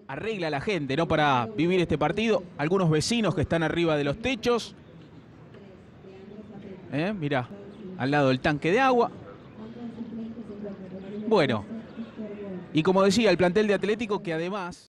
arregla la gente, ¿no? Para vivir este partido. Algunos vecinos que están arriba de los techos. Mirá, al lado del tanque de agua. Bueno, y como decía, el plantel de Atlético que además...